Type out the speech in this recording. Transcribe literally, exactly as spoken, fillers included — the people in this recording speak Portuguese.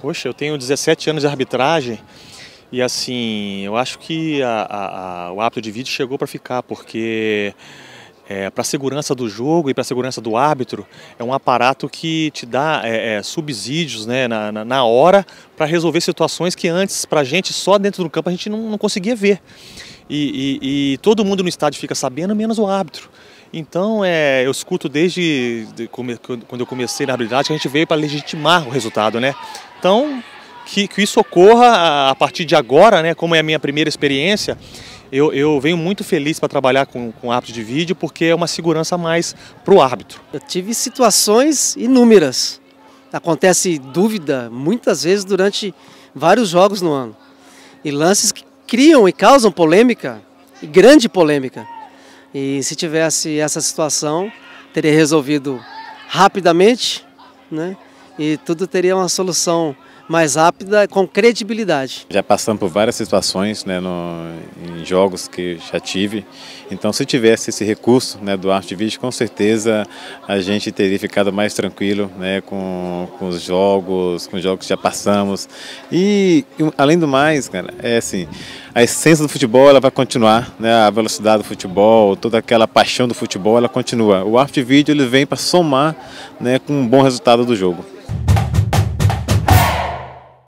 Poxa, eu tenho dezessete anos de arbitragem e assim, eu acho que a, a, a, o árbitro de vídeo chegou para ficar, porque é, para a segurança do jogo e para a segurança do árbitro, é um aparato que te dá é, é, subsídios, né, na, na, na hora para resolver situações que antes, para a gente, só dentro do campo, a gente não, não conseguia ver. E, e, e todo mundo no estádio fica sabendo, menos o árbitro. Então, é, eu escuto desde de, quando eu comecei na arbitragem que a gente veio para legitimar o resultado, né? Então, que, que isso ocorra a partir de agora, né? Como é a minha primeira experiência, eu, eu venho muito feliz para trabalhar com, com árbitro de vídeo, porque é uma segurança a mais para o árbitro. Eu tive situações inúmeras. Acontece dúvida muitas vezes durante vários jogos no ano. E lances que criam e causam polêmica, e grande polêmica. E se tivesse essa situação, teria resolvido rapidamente, né? E tudo teria uma solução mais rápida, com credibilidade. Já passamos por várias situações, né, no, em jogos que já tive. Então, se tivesse esse recurso, né, do árbitro de vídeo, com certeza a gente teria ficado mais tranquilo, né, com, com os jogos, com os jogos que já passamos. E, além do mais, cara, é assim, a essência do futebol ela vai continuar, né, a velocidade do futebol, toda aquela paixão do futebol, ela continua. O árbitro de vídeo ele vem para somar, né, com um bom resultado do jogo.